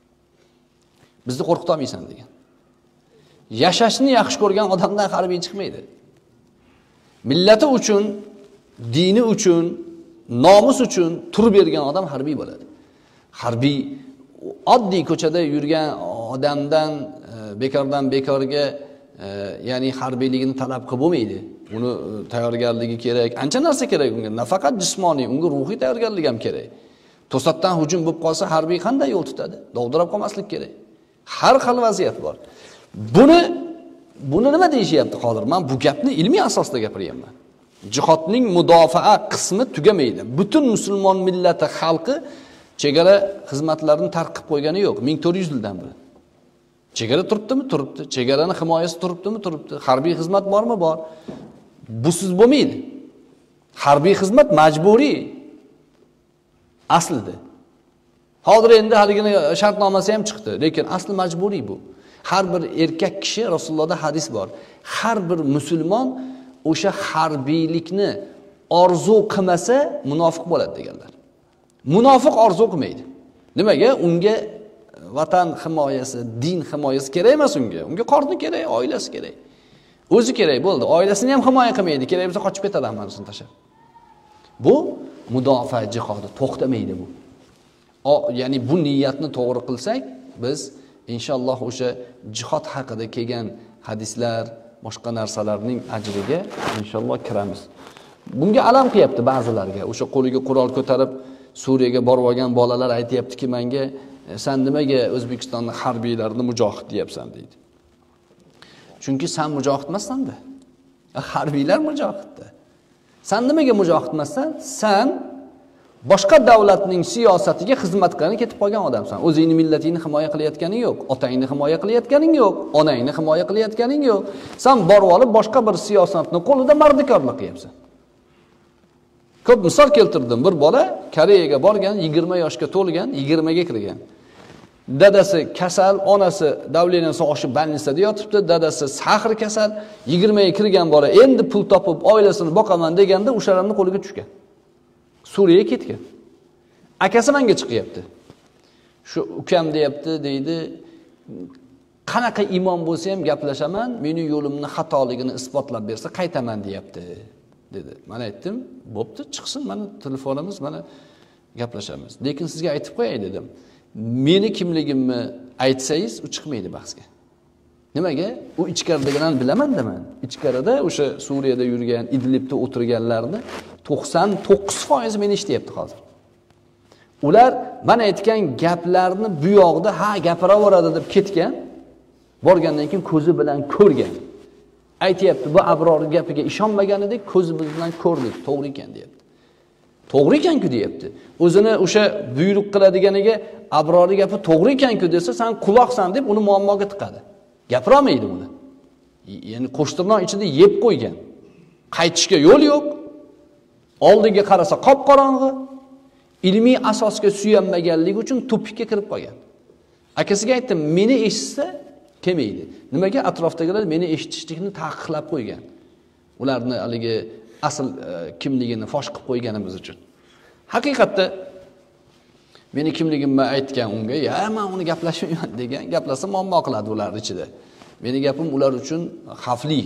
Bizni qo'rqita olmaysan degan. Yashashni yaxshi ko'rgan odamdan harbiy chiqmaydi. Millati uchun, dini uchun, nomus uchun turib bergan odam harbiy bo'ladi. Harbiy oddiy ko'chada yurgan odamdan bekordan bekorga ya'ni harbiyligini talab qilib bo'lmaydi. Uni tayyorgarligi kerak, ancha narsa kerak unga. Nafaqat jismoniy, unga ruhiy tayyorgarlik ham kerak. To'satdan hujum bo'lib qolsa, harbiy qanday yo'l tutadi? Dovdirab qolmaslik kerak. Har xil vaziyat bor. Buni buni nima deyishyapti hozir? Men bu gapni ilmiy asosda gapiryapman. Jihodning mudofaa qismi tugamaydi. Butun musulmon millati, xalqi chegara xizmatlarini tark qilib qo'ygani yo'q. ming to'rt yuz yildan beri. Chegara turibdimi? Turibdi. Chegaraning himoyasi turibdimi? Turibdi. Harbiy xizmat bormi? Bor. Busiz bo'lmaydi. Harbiy xizmat majburiy. Aslida. Hozir endi haligini shartnomasi ham chiqdi, lekin asli majburiy bu. Har bir erkak kishi, Rasulullohda hadis bor. Har bir musulmon o'sha harbiylikni orzu qilmasa munofiq bo'ladi deganlar. Munofiq orzu qilmaydi. Nimaga? Unga vatan himoyasi, din himoyasi kerak emas unga. Unga qorni kerak, oilasi kerak. O'zi kerak bo'ldi. Oilasini ham himoya qilmaydi. Kerak bo'lsa qochib ketadi hammasini tashlab. Bu mudofaa jihodi, to'xtamaydi bu. O, ya'ni bu niyatni to'g'ri qilsak, biz inshaalloh o'sha jihod haqida kelgan hadislar, boshqa narsalarning ajriga inshaalloh kiramiz. Bunga alam qilyapti ba'zilarga. O'sha qo'liga qurol ko'tarib Suriyaga borib olgan bolalar aytayaptiki, menga sen nimaga O'zbekistonning harbiylarini mujohid deyapsan deydi. Chunki sen mujohid emassan-da. Harbiylar mujohidda. Sen nimaga mujohid emassan? Sen boshqa davlatning siyosatiga xizmat qilib ketib qolgan odamsan. O'zingni millatingni himoya qilayotganing yo'q, otangni himoya qilayotganing yo'q, onangni himoya qilayotganing yo'q. Sen borib olib boshqa bir siyosatni qo'lida mardikorlik qilyapsan. Ko'p misol keltirdim. Bir bola Koreyaga borgan, yigirma yoshga to'lgan, yigirmaga kirgan. Dadasi kasal, onasi davleniyasi oshib больницада yotibdi, dadasi sahri kasal, yigirmaga kirgan bola endi pul topib oilasini boqaman deganda o'shalarning qo'liga tushgan. Suriyaga ketgan. Akasi menga chiqyapti. Shu ukam deyapti, deydi, qanaqa imom bo'lsa ham gaplashaman, meni yo'limni xatoligini isbotlab bersa qaytaman deyapti, dedi. Men aytdim, bo'pti, chiqsin, mana telefonimiz, mana gaplashamiz. Lekin sizga aytib qo'yay dedim. Meni kimligimni aytsangiz, u chiqmaydi bahsga. Nimaga? U ichkaridagilarni bilaman-da men. Ichkarida o'sha Suriyada yurgan, Idlibda o'tirganlarni to'qson to'qqiz foiz meni eshityapti hozir. Ular men aytgan gaplarni bu yoqda ha gapiraveradi deb ketgan, borgandan keyin ko'zi bilan ko'rgan. Aytayapti, bu Abror gapiga ishonmagan edik, ko'zi bilan ko'rdik, to'g'ri ekan deyapti. To'g'ri ekan-ku deyapti. O'zini o'sha buyruq qiladiganiga Abrorning gapi to'g'ri ekan-ku desa, sen quloqsan deb uni muammoga tiqadi. Gapira olmaydi uni. Ya'ni qo'shtirnoq ichida yeb qo'ygan. Qaytishga yo'l yo'q. Oldiga qarasa qop-qorong'i. Ilmiy asosga suyanmaganligi uchun tupikka kirib qolgan. Akasiga aytdim, meni eshitsa kelmaydi. Nimaga? Atrofdagilar meni eshitishlikni taqiqlab qo'ygan. Ularni haligi asl kimligini fosh qilib qo'yganimiz uchun. Haqiqatda meni kimligimni aytgan unga, "Ya, men uni gaplashmayman" degan, gaplasa muammo qiladi ular ichida. Meni gapim ular uchun xavfli.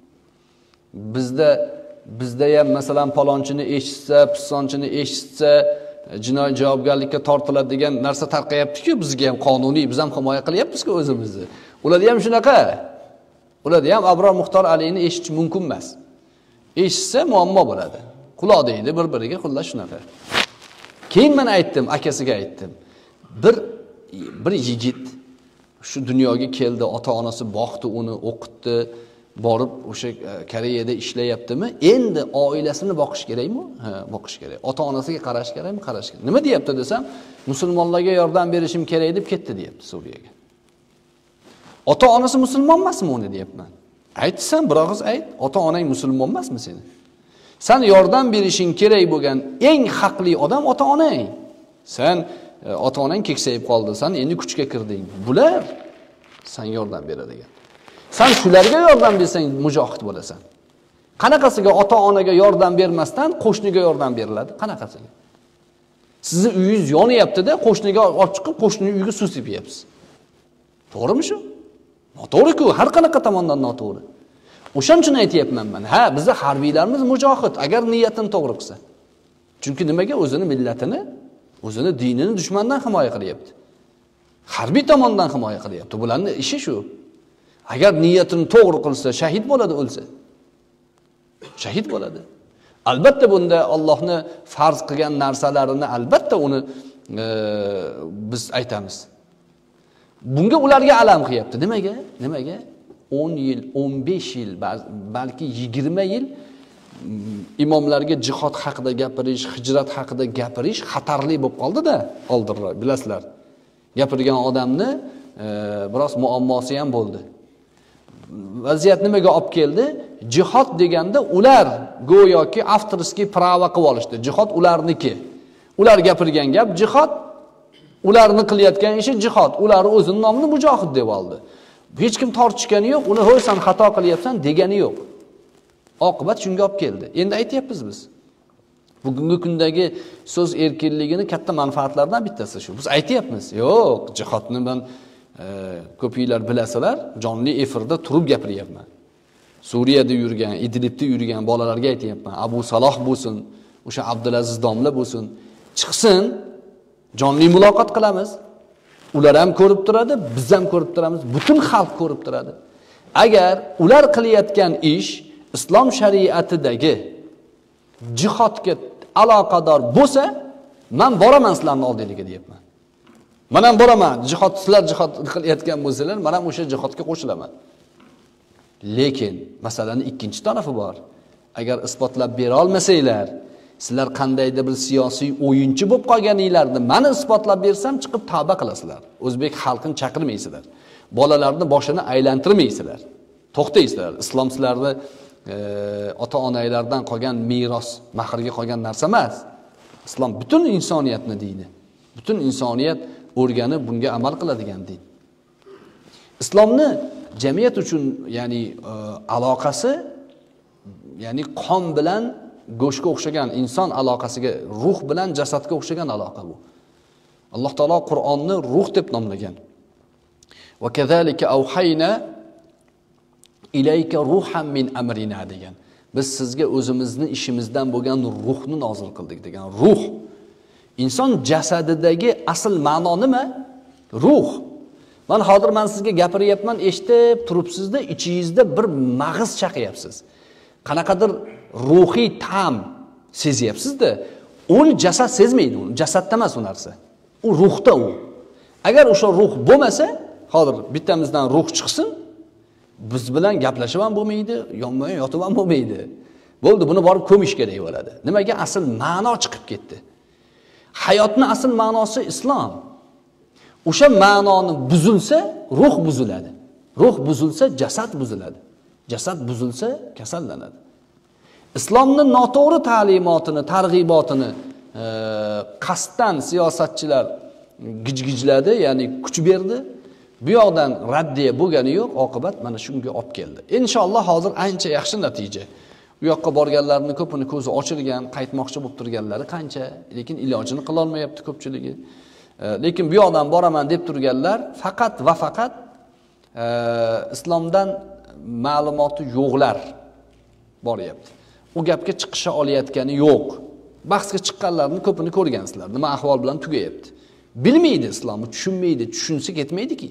Bizda bizda ham masalan palonchini eshitsa, pisonchini eshitsa jinoiy javobgarlikka tortiladi degan narsa tarqayapti-ku, bizga ham qonuniy, biz ham himoya qilyapmiz-ku o'zimizni. Ularda ham shunaqa. Ularda ham Abror Muxtor Aliyni eshitish mumkin emas. Eshitsa muammo bo'ladi. Quloq deydi bir-biriga, xullas shunaqa. Keyin men aytdim, akasiga aytdim. Bir bir yigit shu dunyoga keldi, ota-onasi boqdi, uni o'qitdi, borib o'sha Koreyada ishlayaptimi? Endi oilasini boqish kerakmi? Ha, boqish kerak. Ota-onasiga qarash kerakmi? Qarash kerak. Nima deyapti desam, musulmonlarga yordam berishim kerak deb ketdi deyapti Suriyaga. Ota-onasi musulmon emasmi uni deyapman. Aytsan, biroz ayt, ota-onang musulmon emasmi seni? Sen yordam berishing kerak bo'lgan eng haqli odam ota-onang. Sen ota-onang keksayib qoldi, sen endi kuchga kirding. Bular sen yordam beradigan. Sen shularga yordam bersang mujohid bo'lasan. Qanaqasiga ota-onaga yordam bermasdan qo'shniga yordam beriladi? Qanaqasiga? Sizni uyingiz yonyapti-da, qo'shniga olib chiqib qo'shnining uyiga suv sepyapsiz. To'g'rimi shu? Noto'g'ri-ku, har qanaqa tomondan noto'g'ri. O'shaning uchun aytayapman men. Ha, bizning harbiylarimiz mujohid, agar niyatini to'g'ri qilsa. Chunki nimaga o'zini millatini, o'zini dinini dushmandan himoya qilyapti. Harbiy tomondan himoya qilyapti. Bularning ishi shu. Agar niyatini to'g'ri qilsa, shahid bo'ladi, o'lsa. Shahid bo'ladi. Albatta bunda Allohning farz qilgan narsalarini albatta uni e, biz aytamiz. Bunga ularga alam qilyapti. Nimaga? Nimaga? o'n yil, o'n besh yil, balki yigirma yil imomlarga jihod haqida gapirish, hijrat haqida gapirish xatarli bo'lib qoldi-da, oldinroq, bilasizlar. Gapirgan odamni e, biroz muammosi ham bo'ldi. Vaziyat nimaga olib keldi? Jihod deganda ular go'yoki avtorskiy pravo qilib olishdi. Jihod ularniki. Ular gapirgan gap jihod, ularni qilayotgan ishi jihod. Ular o'zining nomini mujohid deb oldi. Hech kim tortishgani yo'q, uni "Ho'y, sen xato qilyapsan" degani yo'q. Oqibat shunga olib keldi. Endi aytayapmiz biz. Bugungi kundagi so'z erkinligini katta manfaatlardan bittasi shu. Biz aytayapmiz. Yo'q, jihodni men e, ko'pinglar bilasizlar, jonli efirda turib gapiryapman. Suriyada yurgan, Idlibda yurgan bolalarga aytayapman. Abu Saloh bo'lsin, o'sha Abdulaziz domla bo'lsin, chiqsin, jonli muloqot qilamiz. Ular ham ko'rib turadi, biz ham ko'rib turamiz, butun xalq ko'rib turadi. Agar ular qilayotgan ish islom shariatidagi jihodga aloqador bo'lsa, men boraman sizlarning oldingizga deyapman. Men ham boraman, jihod sizlar jihod qilayotgan bo'lsalar, men ham o'sha jihodga qo'shilaman. Lekin masalaning ikkinchi tarafi bor. Agar isbotlab bera olmasanglar, sizlar qandaydir bir siyosiy o'yinchi bo'lib qolganinglarni meni isbotlab bersam chiqib tavba qilasizlar. O'zbek xalqini chaqirmaysizlar. Bolalarni boshini aylantirmaysizlar. To'xtaysizlar. Islom sizlarni e, ota-onalardan qolgan meros, mahrga qolgan narsa emas. Islom butun insoniyatni dini. Butun insoniyat o'rganib bunga amal qiladigan din. Islomni jamiyat uchun, ya'ni e, aloqasi, ya'ni qon bilan go'shtga o'xshagan inson aloqasiga, ruh bilan jasadga o'xshagan aloqa bu. Alloh taolo Qur'onni ruh deb nomlagan. Va kazalika awhayna ilayka ruhan min amrina degan. Biz sizga o'zimizni ishimizdan bo'lgan ruhni nozil qildik degan. Ruh. Inson jasadidagi asl ma'no nima? Ruh. Men hozir men sizga gapiryapman, eshitib turibsizda, ichingizda bir mag'iz chaqyapsiz. Qanaqadir ruhiy ta'm sezyapsiz-da. Uni jasad sezmaydi, uni jasadda emas u narsa. U ruhda u. Agar o'sha ruh bo'lmasa, hozir bittamizdan ruh chiqsin, biz bilan gaplashib ham bo'lmaydi, yonma-yon yotib ham bo'lmaydi. Bo'ldi, buni borib ko'mish kerak bo'ladi. Nimaga? Asl ma'no chiqib ketdi. Hayotning asl ma'nosi islom. O'sha ma'noni buzilsa, ruh buziladi. Ruh buzilsa, jasad buziladi. Jasad buzilsa, kasallanadi. Islomning noto'g'ri ta'limotini, targ'ibotini e, qasddan siyosatchilar gijgijladi, ya'ni kuch berdi. Bu yoqdan raddiya bo'lgani yo'q, oqibat mana shunga olib keldi. Inshaalloh hozir ancha yaxshi natija. U yoqqa borganlarning ko'pini ko'zi ochilgan, qaytmoqchi bo'lib turganlari qancha, lekin ilojini qila olmayapti ko'pchiligi. E, lekin bu yoqdan boraman deb turganlar faqat va faqat e, islomdan ma'lumoti yo'qlar boryapti. U gapga chiqisha olayotgani yo'q. Bahsga chiqqanlarning ko'pini ko'rgansizlar. Nima ahvol bilan tugayapti. Bilmaydi islomni, tushunmaydi, tushunsa ketmaydiki.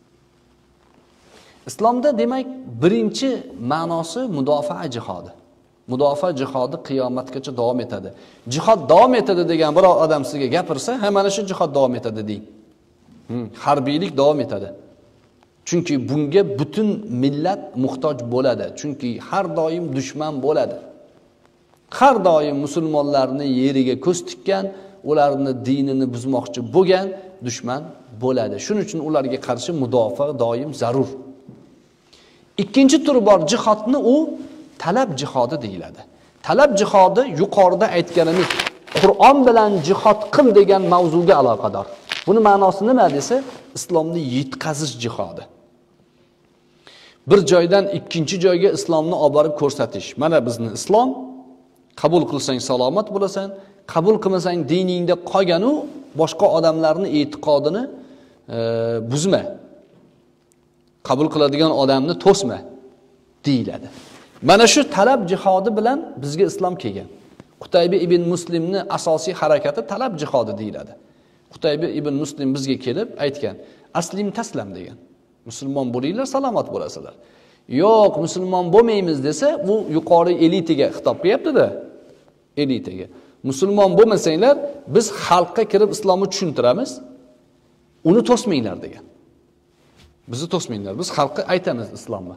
Islomda demak birinchi ma'nosi mudofaa jihodi. Mudofaa jihodi qiyomatgacha davom etadi. Jihod davom etadi degan biror odam sizga gapirsa, ha mana shu jihod davom etadi deng. Hmm, harbiylik davom etadi. Chunki bunga butun millat muhtoj bo'ladi. Chunki har doim dushman bo'ladi. Har doim musulmonlarni yeriga ko'z tikkan, ularni dinini buzmoqchi bo'lgan dushman bo'ladi. Shuning uchun ularga qarshi mudofaa doim zarur. Ikkinchi turi bor jihodni, u talab jihodi deyiladi. Talab jihodi yuqorida aytganimiz Qur'on bilan jihod qil degan mavzuga aloqador. Buni ma'nosi nima desa, islomni yetkazish jihodi. Bir joydan ikkinchi joyga islomni olib borib ko'rsatish. Mana bizni islom, qabul qilsang salomat bo'lasan, qabul qilmasang diningda qolgan-u boshqa odamlarning e'tiqodini e, buzma. Qabul qiladigan odamni to'sma deyiladi. Mana shu talab jihodi bilan bizga islom kelgan. Qutayba ibn Muslimni asosiy harakati talab jihodi deyiladi. Qutayba ibn Muslim bizga kelib aytgan, aslim taslam degan. Musulmon bo'linglar, salomat bo'lasizlar. Yo'q, musulmon bo'lmaymiz desa, bu yuqori elitaga xitob qilyapti-da. Elitaga. Musulmon bo'lmasanglar, biz xalqqa kirib islomni tushuntiramiz. Uni to'smanglar degan. Bizni to'smanglar, biz xalqqa aytamiz islomni.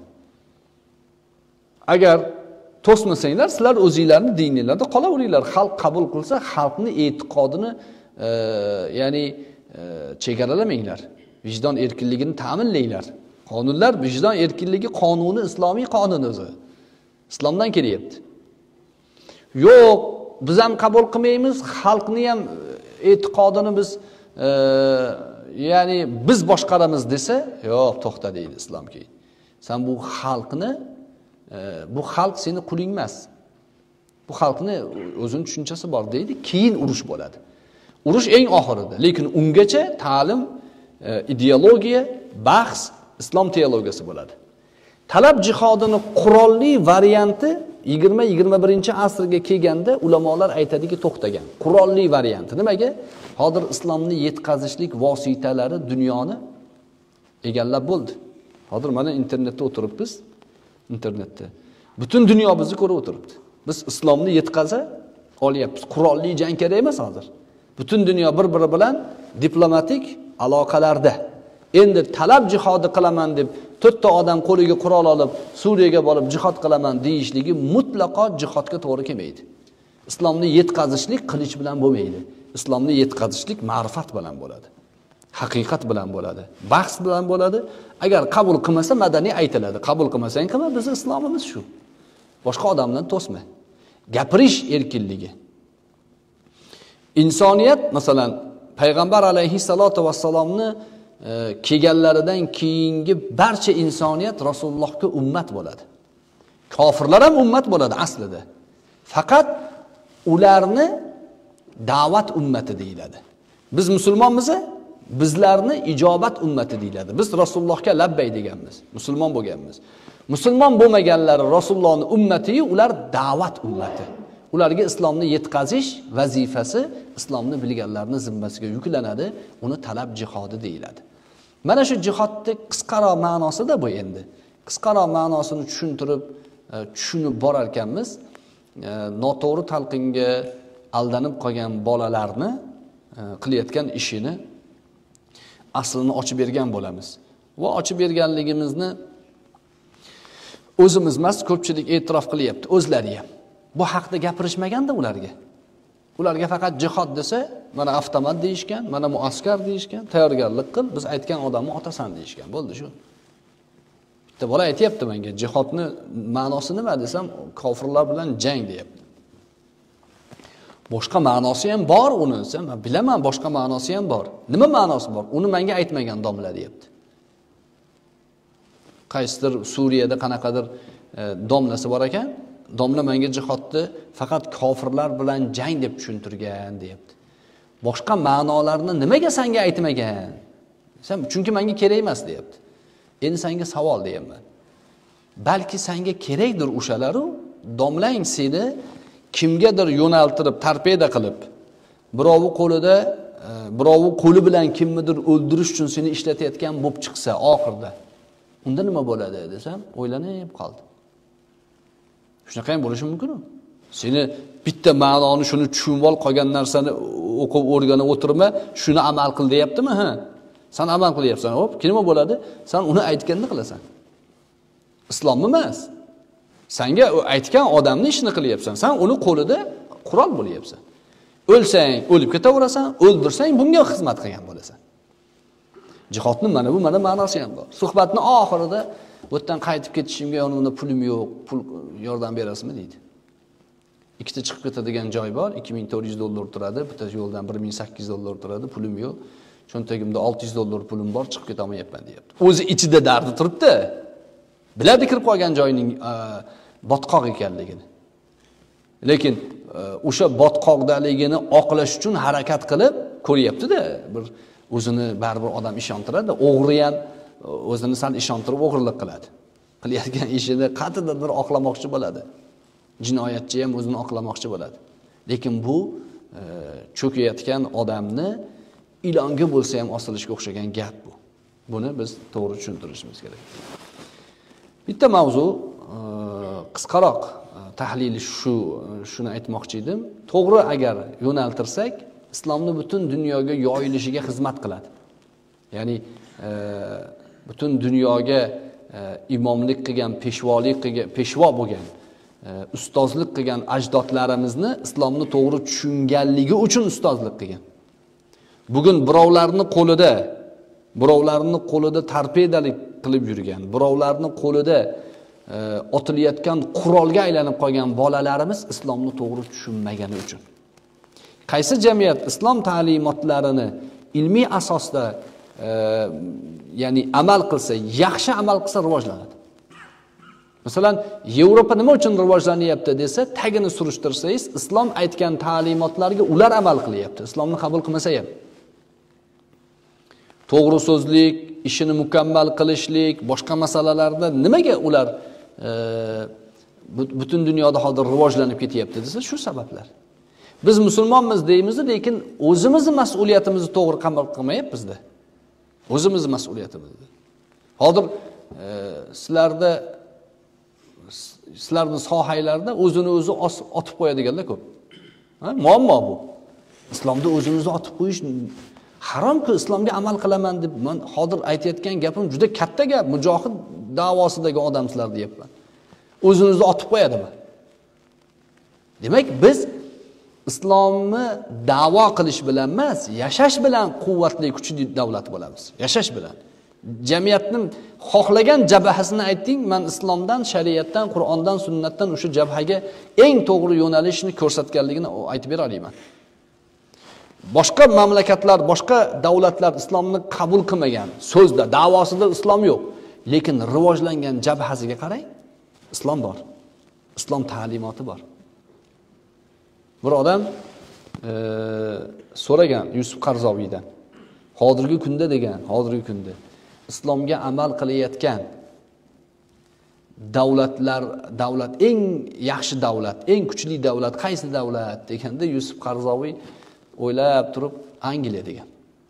Agar to'smasanglar, sizlar o'zingizlarning diningizlarda qolaveringlar. Xalq qabul qilsa, xalqni e'tiqodini, e, ya'ni e, chegaralamanglar. Vijdon erkinligini ta'minlanglar. Qonunlar vijdon erkinligi qonuni islomiy qonun o'zi. Islomdan kelyapti. Yo'q, biz ham qabul qilmaymiz, xalqni ham e'tiqodini biz e, ya'ni biz boshqaramiz desa, yo'q, to'xta deydi islom keyin. Sen bu xalqni, e, bu xalq seni quling emas. Bu xalqni o'zining tushunchasi bor deydi, keyin urush bo'ladi. Urush eng oxirida, lekin ungacha ta'lim, e, ideologiya, bahs, islom teologiyasi bo'ladi. Talab jihodining qurolli varianti yigirma yigirma birinchi asrga kelganda ulamolar aytadiki to'xtagan. Qurolli varianti nimaga? Hozir islomni yetkazishlik vositalari dunyoni egallab bo'ldi. Hozir mana internetda o'tiribmiz. Internetda butun dunyo bizni ko'rib o'tiribdi. Biz islomni yetkaza olyapmiz. Qurolli jang kerak emas hozir. Butun dunyo bir-biri bilan diplomatik aloqalarda. Endi talab jihodi qilaman deb to'rtta odam qo'liga qurol olib Suriyaga borib jihod qilaman deyishligi mutlaqo jihodga to'g'ri kelmaydi. Islomni yetkazishlik qilich bilan bo'lmaydi. Islomni yetkazishlik ma'rifat bilan bo'ladi. Haqiqat bilan bo'ladi. Bahs bilan bo'ladi. Agar qabul qilmasa madaniy aytiladi. Qabul qilmasang qilma, bizning islomimiz shu. Boshqa odamdan to'sma. Gapirish erkinligi. Insoniyat, masalan, payg'ambar alayhissalatu vassalomni e, kelganlaridan keyingi barcha insoniyat Rasulullohga ummat bo'ladi. Kofirlar ham ummat bo'ladi aslida. Faqat ularni da'vat ummati deyiladi. Biz musulmonmiz, bizlarni ijobat ummati deyiladi. Biz Rasulullohga labbay deganmiz, musulmon bo'lganmiz. Musulmon bo'lmaganlar Rasulullohning ummati, ular da'vat ummati. Ularga islomni yetkazish vazifasi islomni bilganlarning zimmasiga yuklanadi. Uni talab jihodi deyiladi. Mana shu jihodning qisqaroq ma'nosi da bu endi. Qisqaroq ma'nosini tushuntirib, tushunib borar ekanmiz. Noto'g'ri talqinga aldanib qolgan bolalarni qilayotgan ishini aslini ochib bergan bo'lamiz. Va ochib berganligimizni o'zimiz emas, ko'pchilik e'tirof qilyapti, o'zlari ham. Bu haqda gapirishmaganda ularga. Ularga faqat jihod desa, mana avtomat deyishgan, mana muaskar deyishgan, tayyorgarlik qil, biz aytgan odamni otasan deyishgan. Bo'ldi shu. Bitta bola aytayapti menga, jihodni ma'nosi nima desam, kofirlar bilan jang deyapti. Boshqa ma'nosi ham bor uni, men bilaman, boshqa ma'nosi ham bor. Nima ma'nosi bor? Uni menga aytmagan domla deyapti. Qaysidir Suriyada qanaqadir e, domlasi bor ekan, domla menga jihodni faqat kofirlar bilan jang deb tushuntirgan deyapti. Boshqa ma'nolarni nimaga senga aytmagan? Sen chunki menga kerak emas deyapti. Endi senga savol deyapman. Balki senga kerakdir o'shalaru, domlang seni kimgadir yo'naltirib, torpeda qilib, birovi qo'lida, birovi qo'li bilan kimnidir o'ldirish uchun seni ishlatayotgan bo'lib chiqsa oxirida. Unda nima bo'ladi desam, o'ylanib qoldim. Shunaqa ham bo'lishi mumkin-ku. Seni bitta ma'noni shuni tushunib ol, qolgan narsani o'qib o'rganib o'tirma, shuni amal qil deyaptimi? Ha. Sen amal qilyapsan. Hop, nima bo'ladi? Sen uni aytganini qilasan. Islommi emas. Senga aytgan odamning ishini qilyapsan. Sen uni qo'lida qurol bo'lyapsan. O'lsang, o'lib ketaverasan, o'ldirsang bunga xizmat qilgan bo'lasan. Jihodning mana bu mana ma'nosi ham bor. Suhbatning oxirida bu yerdan qaytib ketishimga yonimda pulim yo'q, pul yordam berasizmi deydi. Ikkita chiqib ketadigan joy bor, ikki ming to'rt yuz dollar turadi, bitta yo'ldan bir ming sakkiz yuz dollar turadi, pulim yo'q. Cho'ntagimda olti yuz dollar pulim bor, chiqib keta olmayapman deyapti. O'zi ichida dardi turibdi. Biladi kirib qolgan joyning botqoq ekanligini. Lekin o'sha botqoqdaligini oqlash uchun harakat qilib ko'ryapti-da, bir o'zini baribir odam ishontiradi. O'g'ri ham o'zini sal ishontirib o'g'irlik qiladi. Qilayotgan ishini qat'idan oqlamoqchi bo'ladi. Jinoyatchi ham o'zini oqlamoqchi bo'ladi. Lekin bu cho'kayotgan odamni ilonga bo'lsa ham osilishga o'xshagan gap bu. Buni biz to'g'ri tushuntirishimiz kerak. Bitta mavzu qisqaroq tahlili shu shuni aytmoqchi edim. To'g'ri agar yo'naltirsak, islomni butun dunyoga yoyilishiga xizmat qiladi. Ya'ni butun dunyoga imomlik qilgan, peshvolik qilgan, peshvo bo'lgan, ustozlik qilgan ajdodlarimizni islomni to'g'ri tushunganligi uchun ustozlik qilgan. Bugun birovlarning qo'lida, birovlarning qo'lida torpedalik qilib yurgan, birovlarning qo'lida otilayotgan qurolga aylanib qolgan bolalarimiz islomni to'g'ri tushunmagani uchun. Qaysi jamiyat islom ta'limotlarini ilmiy asosda e, ya'ni amal qilsa, yaxshi amal qilsa rivojlanadi. Masalan, Yevropa nima uchun rivojlanyapti desa, tagini surishtirsangiz, islom aytgan ta'limotlarga ular amal qilyapti. Islomni qabul qilmasa ham. To'g'ri so'zlik, ishini mukammal qilishlik, boshqa masalalarda nimaga ular e, butun dunyoda hozir rivojlanib ketyapti desa, shu sabablar. Biz musulmonmiz deymiz, lekin o'zimizning mas'uliyatimizni to'g'ri qabul qilmayapmiz-da. O'zimizning mas'uliyatimizni. Hozir e, sizlarda sizlarning sohalarda o'zini o'zi otib qo'yadiganlar ko'p. Ha, muammo bu. Islomda o'zimizni otib qo'yish harom-ku, islomga amal qilaman deb men hozir aytayotgan gapim juda katta gap. Mujohid da'vosidagi odamlar deyapman. O'zinizni otib qo'yadimi? Demak, biz islomni da'vo qilish bilan emas, yashash bilan quvvatli, kuchli davlat bo'lamiz. Yashash bilan. Jamiyatning xohlagan jabhasini ayting, men islomdan, shariatdan, Qur'ondan, sunnatdan o'sha jabhaga eng to'g'ri yo'nalishni ko'rsatganligini aytib bera olaman. Boshqa mamlakatlar, boshqa davlatlar islomni qabul qilmagan, so'zda, da'vosida islom yo'q, lekin rivojlangan jabhasiga qarang, islom bor. Islom ta'limoti bor. Bir odam e, so'ragan Yusuf Qarzoviydan, hozirgi kunda degan, hozirgi kunda islomga amal qilayotgan davlatlar, davlat eng yaxshi davlat, eng kuchli davlat qaysi davlat deganda Yusuf Qarzoviy o'ylab turib Angliya degan.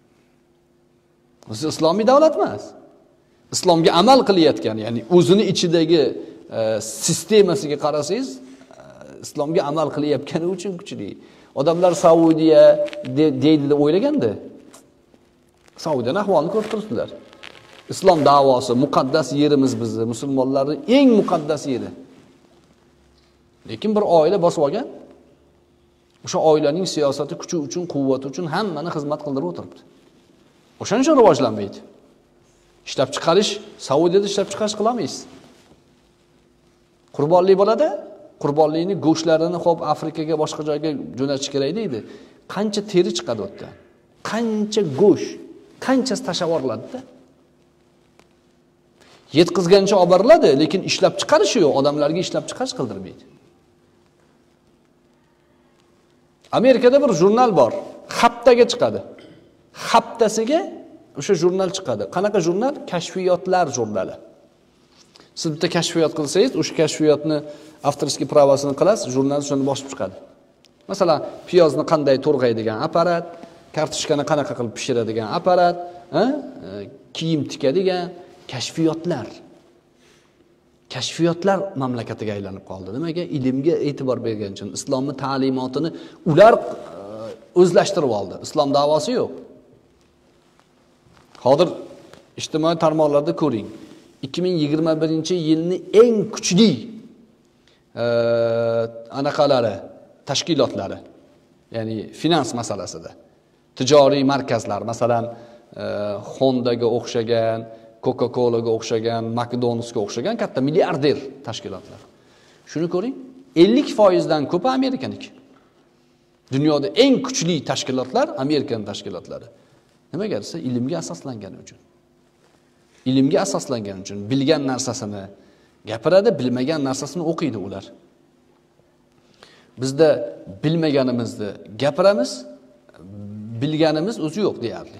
O'zi islomiy davlat emas. Islomga amal qilayotgan, ya'ni o'zini ichidagi e, sistemasiga qarasangiz, islomga amal qilayotgani uchun kuchli. Odamlar Saudiya deydi deb o'ylaganda, Saudiyaning ahvolini ko'rib turibsizlar. Islom da'vosi muqaddas yerimiz bizni, musulmonlarning eng muqaddas yeri. Lekin bir oila bosib olgan. O'sha oilaning siyosati, kuchi uchun, quvvati uchun hammani xizmat qildirib o'tiribdi. O'shaning uchun rivojlanmaydi. Ishlab chiqarish, Saudiyada ishlab chiqarish qilamiz. Qurbonlik bo'ladi. Qurbonlikning go'shtlarini xo'p Afrikaga, boshqa joyga jo'natish kerak deydi. Qancha teri chiqadi u yerdan? Qancha go'sht, qanchasi tashlab yuboriladi-da? Yetkazgancha olib boriladi, lekin ishlab chiqarish yo'q, odamlarga ishlab chiqarish qildirmaydi. Amerikada bir jurnal bor, haftaga chiqadi. Haftasiga o'sha jurnal chiqadi. Qanaqa jurnal? Kashfiyotlar jurnali. Siz bitta kashfiyot qilsangiz, o'sha kashfiyotni avtorskiy pravosini qilasiz, jurnal shuni bosib chiqadi. Masalan, piyozni qanday to'rg'aydigan apparat, kartoshkani qanaqa qilib pishiradigan apparat, ha? Kiyim tikadigan kashfiyotlar. Kashfiyotlar mamlakatiga aylanib qoldi. Nimaga? Ilmga e'tibor bergan uchun, islomning ta'limotini ular o'zlashtirib oldi. Islom da'vosi yo'q. Hozir ijtimoiy tarmoqlarda ko'ring. ikki ming yigirma birinchi yilning eng kuchli e, anaqalari, tashkilotlari, ya'ni finans masalasida tijoriy markazlar, masalan, e, Hondaga o'xshagan, Coca-Colaga o'xshagan, McDonald'sga o'xshagan katta milliarder tashkilotlar. Shuni ko'ring, ellik foiz dan ko'pi Amerikaniki. Dunyoda eng kuchli tashkilotlar Amerikan tashkilotlari. Nimaga desa, ilmga asoslangani uchun. Ilmga asoslangani uchun bilgan narsasini gapiradi, bilmagan narsasini o'qiydi ular. Bizda bilmaganimizni gapiramiz, bilganimiz o'zi yo'q deyarli.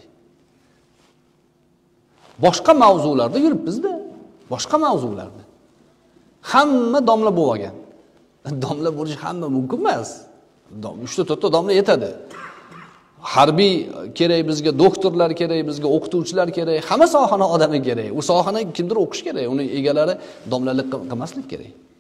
Boshqa mavzularda yuribmiz-da, boshqa mavzularda. Hamma domla bo'lib olgan. Domla bo'lish hamma mumkin emas. uch ta to'rt ta domla yetadi. Harbiy kerak bizga, doktorlar kerak bizga, o'qituvchilar kerak, hamma sohaning odami kerak. U sohani kimdir o'qish kerak, uni egalari domlalik qilmaslik kerak.